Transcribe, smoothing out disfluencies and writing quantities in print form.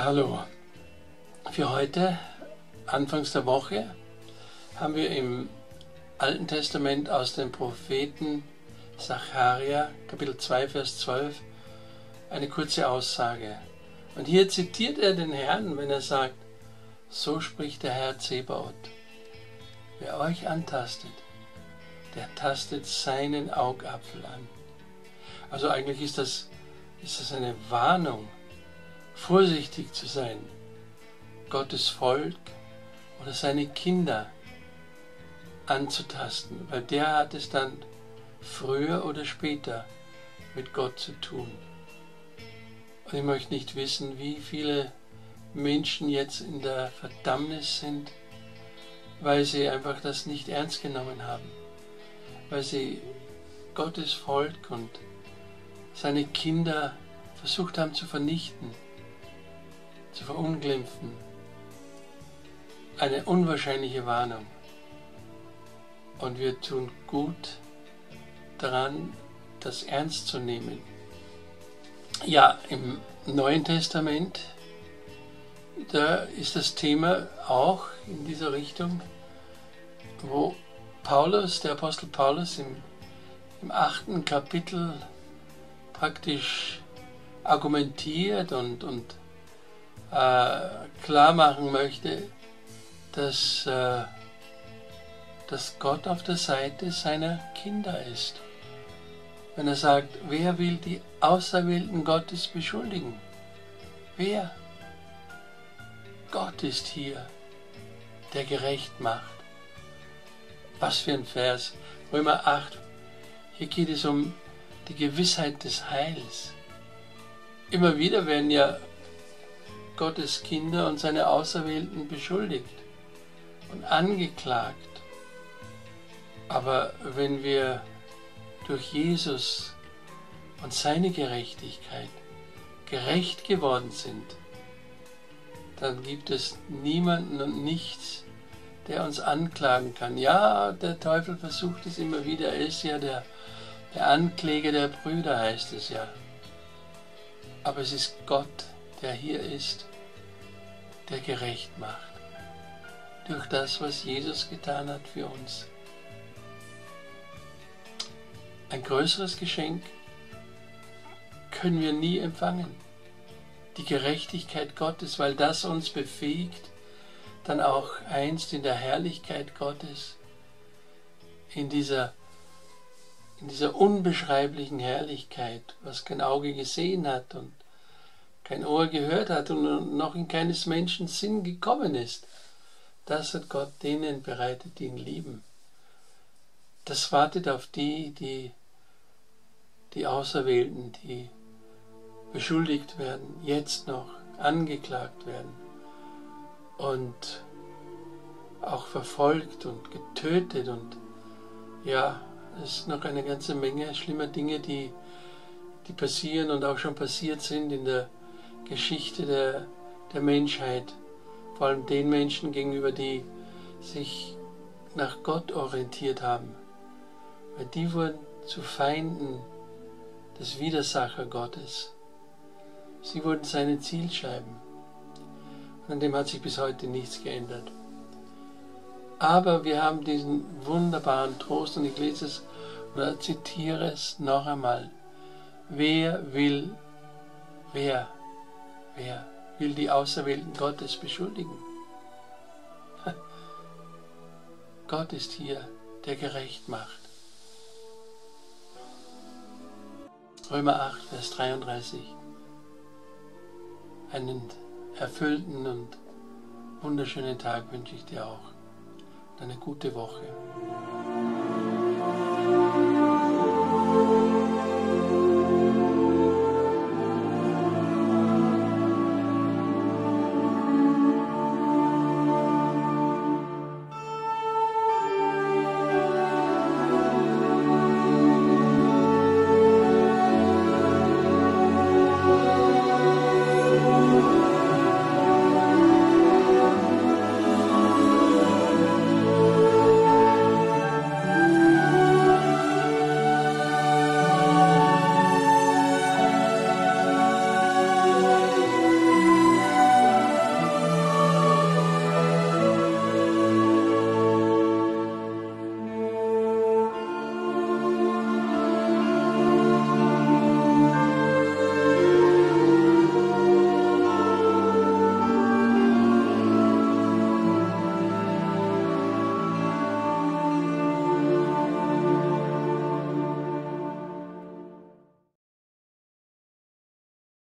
Hallo, für heute, anfangs der Woche, haben wir im Alten Testament aus dem Propheten Sacharja, Kapitel 2, Vers 12, eine kurze Aussage. Und hier zitiert er den Herrn, wenn er sagt, so spricht der Herr Zebaoth, wer euch antastet, der tastet seinen Augapfel an. Also eigentlich ist das eine Warnung, vorsichtig zu sein, Gottes Volk oder seine Kinder anzutasten, weil der hat es dann früher oder später mit Gott zu tun. Und ich möchte nicht wissen, wie viele Menschen jetzt in der Verdammnis sind, weil sie einfach das nicht ernst genommen haben, weil sie Gottes Volk und seine Kinder versucht haben zu vernichten, zu verunglimpfen. Eine unwahrscheinliche Warnung. Und wir tun gut daran, das ernst zu nehmen. Ja, im Neuen Testament, da ist das Thema auch in dieser Richtung, wo Paulus, der Apostel Paulus im 8. Kapitel praktisch argumentiert und klar machen möchte, dass Gott auf der Seite seiner Kinder ist. Wenn er sagt, wer will die Auserwählten Gottes beschuldigen? Wer? Gott ist hier, der gerecht macht. Was für ein Vers. Römer 8. Hier geht es um die Gewissheit des Heils. Immer wieder werden ja Gottes Kinder und seine Auserwählten beschuldigt und angeklagt. Aber wenn wir durch Jesus und seine Gerechtigkeit gerecht geworden sind, dann gibt es niemanden und nichts, der uns anklagen kann. Ja, der Teufel versucht es immer wieder, er ist ja der Ankläger der Brüder, heißt es ja. Aber es ist Gott, der hier ist, der gerecht macht. Durch das, was Jesus getan hat für uns. Ein größeres Geschenk können wir nie empfangen. Die Gerechtigkeit Gottes, weil das uns befähigt, dann auch einst in der Herrlichkeit Gottes, in dieser unbeschreiblichen Herrlichkeit, was kein Auge gesehen hat und kein Ohr gehört hat und noch in keines Menschen Sinn gekommen ist. Das hat Gott denen bereitet, die ihn lieben. Das wartet auf die Auserwählten, die beschuldigt werden, jetzt noch angeklagt werden und auch verfolgt und getötet und ja, es ist noch eine ganze Menge schlimmer Dinge, die passieren und auch schon passiert sind in der Geschichte der Menschheit, vor allem den Menschen gegenüber, die sich nach Gott orientiert haben, weil die wurden zu Feinden des Widersacher Gottes. Sie wurden seine Zielscheiben. Und an dem hat sich bis heute nichts geändert. Aber wir haben diesen wunderbaren Trost und ich lese es oder zitiere es noch einmal. Wer will die Auserwählten Gottes beschuldigen? Gott ist hier, der gerecht macht. Römer 8, Vers 33. Einen erfüllten und wunderschönen Tag wünsche ich dir auch. Und eine gute Woche.